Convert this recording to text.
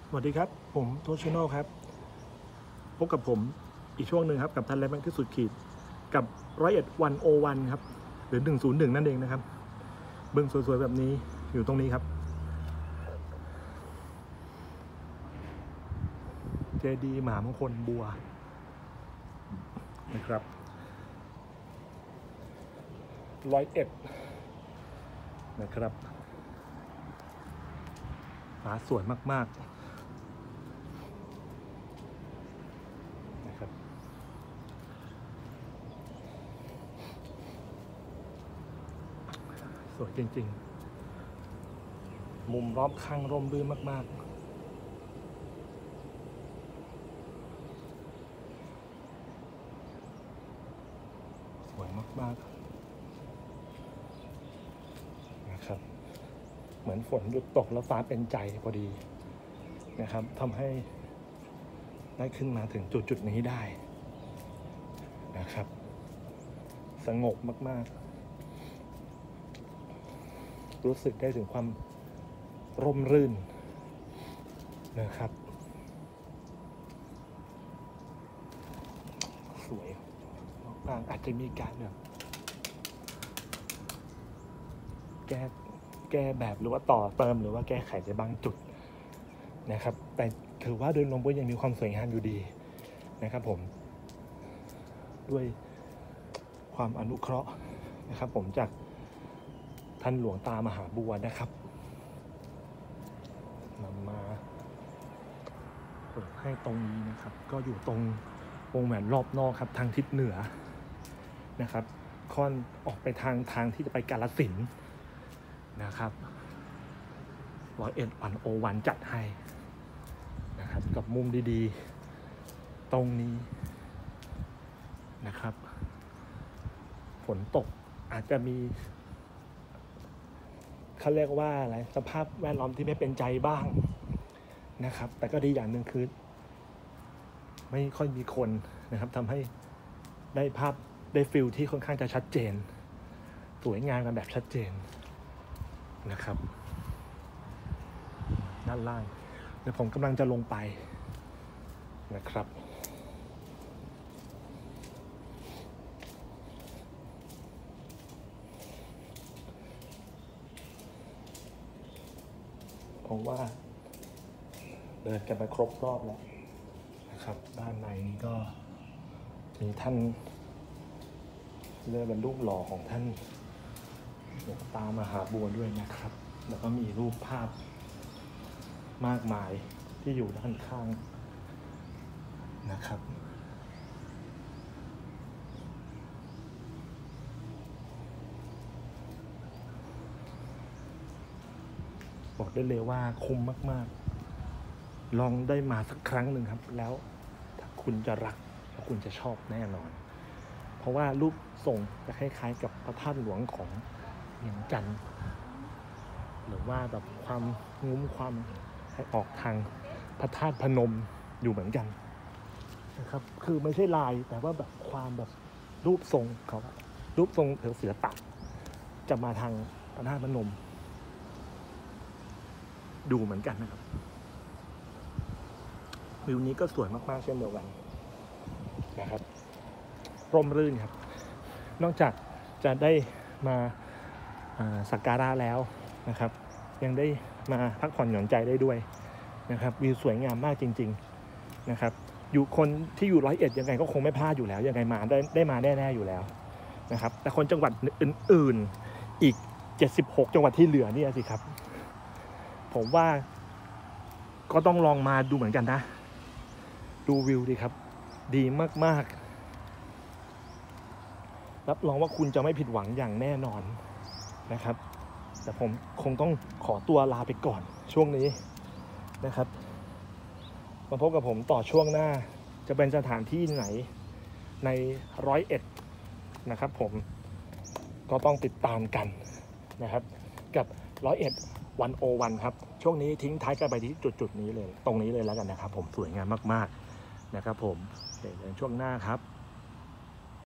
สวัสดีครับผมโทชิโน่ครับพบกับผมอีกช่วงหนึ่งครับกับทันแลแม็กที่สุดขีดกับ101ครับหรือ101นั่นเองนะครับบึงสวยๆแบบนี้อยู่ตรงนี้ครับเจดีย์มหามงคลบัวนะครับ101นะครับฟ้าสวยมากๆนะครับสวยจริงๆมุมรอบข้างร่มรื่นมากๆสวยมากๆนะครับเหมือนฝนหยุดตกแล้วฟ้าเป็นใจพอดีนะครับทำให้ได้ขึ้นมาถึงจุดนี้ได้นะครับสงบมากๆรู้สึกได้ถึงความร่มรื่นนะครับสวยมากอาจจะมีการแบบแก้แบบหรือว่าต่อเติมหรือว่าแก้ไขในบางจุดนะครับแต่ถือว่าโดยรวมก็ยังมีความสวยงามอยู่ดีนะครับผมด้วยความอนุเคราะห์นะครับผมจากท่านหลวงตามหาบัวนะครับนำมาเปิดให้ตรงนี้นะครับก็อยู่ตรงวงแหวนรอบนอกครับทางทิศเหนือนะครับค่อนออกไปทางที่จะไปกาฬสินธุ์นะครับ101จัดให้นะครับกับมุมดีๆตรงนี้นะครับฝนตกอาจจะมีเขาเรียกว่าอะไรสภาพแวดล้อมที่ไม่เป็นใจบ้างนะครับแต่ก็ดีอย่างหนึ่งคือไม่ค่อยมีคนนะครับทำให้ได้ภาพได้ฟิลที่ค่อนข้างจะชัดเจนสวยงามกันแบบชัดเจนนะครับด้านล่างเดี๋ยวผมกำลังจะลงไปนะครับผมว่าเดินกันไปครบรอบแล้วนะครับด้านในนี้ก็มีท่านเรียกเป็นรูปหล่อของท่านหลวงตามหาบัวด้วยนะครับแล้วก็มีรูปภาพมากมายที่อยู่ด้านข้างนะครับบอกได้เลยว่าคุ้มมากๆลองได้มาสักครั้งหนึ่งครับแล้วถ้าคุณจะรักแล้วคุณจะชอบแน่นอนเพราะว่ารูปทรงจะคล้ายๆกับพระธาตุหลวงของเวียงจันทร์หรือว่าแบบความงุ้มความให้ออกทางพระธาตุพนมอยู่เหมือนกันนะครับคือไม่ใช่ลายแต่ว่าแบบความแบบรูปทรงเขารูปทรงเสือตัดจะมาทางพระธาตุพนมดูเหมือนกันนะครับวิวนี้ก็สวยมากๆเช่นเดียวกันนะครับร่มรื่นครับนอกจากจะได้มาสักการะแล้วนะครับยังได้มาพักผ่อนหย่อนใจได้ด้วยนะครับวิวสวยงามมากจริงๆนะครับอยู่คนที่อยู่101ยังไงก็คงไม่พลาดอยู่แล้วยังไงมาได้มาแน่ๆอยู่แล้วนะครับแต่คนจังหวัดอื่นๆอีก76จังหวัดที่เหลือเนี่ยสิครับผมว่าก็ต้องลองมาดูเหมือนกันนะดูวิวดีครับดีมากๆรับรองว่าคุณจะไม่ผิดหวังอย่างแน่นอนนะครับแต่ผมคงต้องขอตัวลาไปก่อนช่วงนี้นะครับมาพบกับผมต่อช่วงหน้าจะเป็นสถานที่ไหนใน101นะครับผมก็ต้องติดตามกันนะครับกับ101ครับช่วงนี้ทิ้งท้ายกันไปที่จุดนี้เลยตรงนี้เลยแล้วกันนะครับผมสวยงามมากๆนะครับผมเดี๋ยวช่วงหน้าครับ